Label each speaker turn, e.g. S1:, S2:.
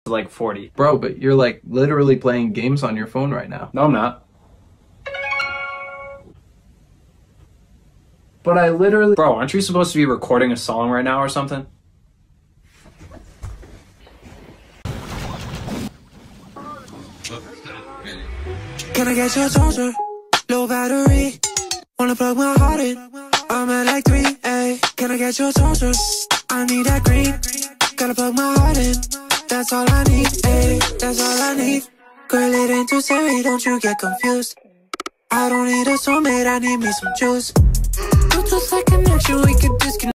S1: to like 40.
S2: Bro, but you're like literally playing games on your phone right now.
S1: No, I'm not. But I literally... Bro, aren't you supposed to be recording a song right now or something?
S3: Can I get your charger? Low battery. Wanna plug my heart in? I'm at like 3, ayy. Can I get your charger? I need that green. Gotta plug my heart in. That's all I need, ayy. That's all I need. Girl, it ain't too serious, don't you get confused. I don't need a soulmate, I need me some juice. Just like connection, we could disconnect.